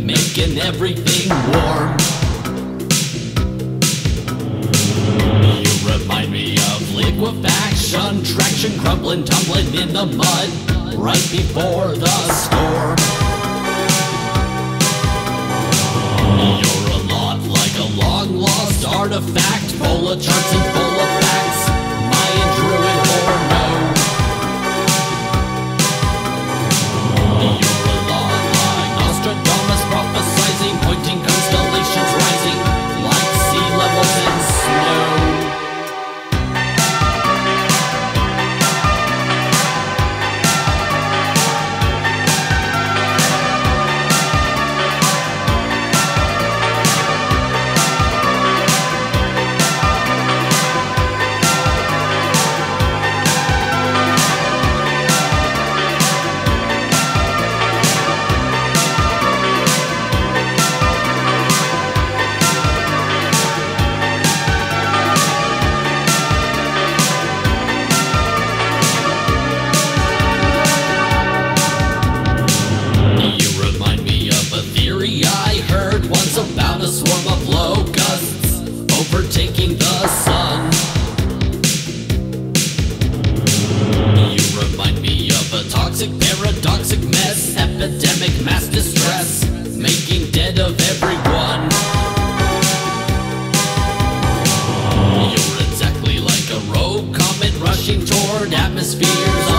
making everything warm. You remind me of liquefaction, traction, crumbling, tumbling in the mud right before the storm. You're a lot like a long-lost artifact, full of charts and full of facts, Mayan, Druid, or no. You're a lot like Nostradamus, prophesizing, pointing constellations rising like sea levels in snow. I heard once about a swarm of locusts overtaking the sun. You remind me of a toxic, paradoxic mess, epidemic, mass distress, making dead of everyone. You're exactly like a rogue comet rushing toward atmospheres